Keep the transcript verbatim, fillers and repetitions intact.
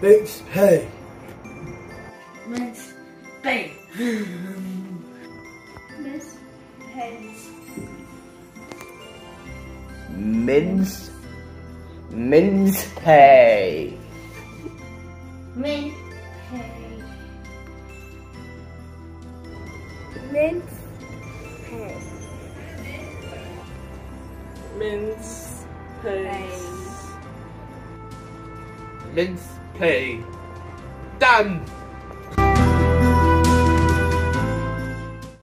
Mince pie. Mince pie. Mince pie. Mince. Mince pie. Mince pie. Mince pie. Mince pies. Mince pie. Done.